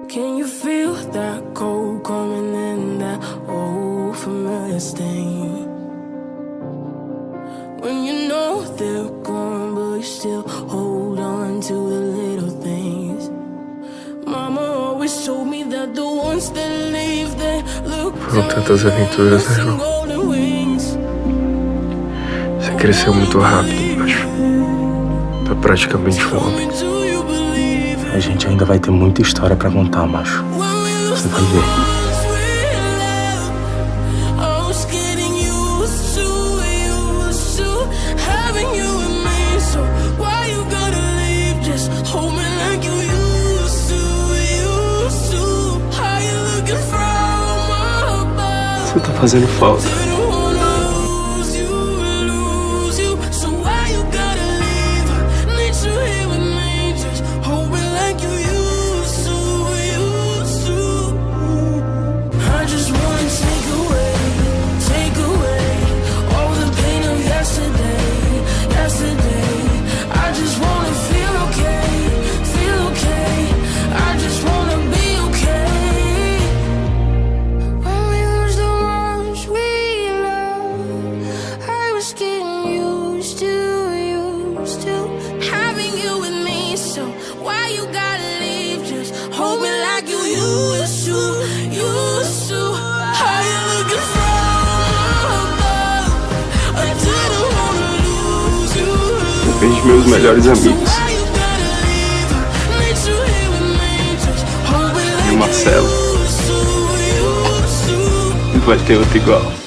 Can you feel that cold coming in, that old familiar stain? When you know they're gone, but you still hold on to the little things. Mama always told me that the ones that leave, they look Foram tantas aventuras, né, João? Você cresceu muito rápido, macho. Tá praticamente um homem. A gente ainda vai ter muita história pra contar, macho. Você vai ver. Você tá fazendo falta. Depende dos meus melhores amigos. E o Marcelo. Não vai ter outro igual.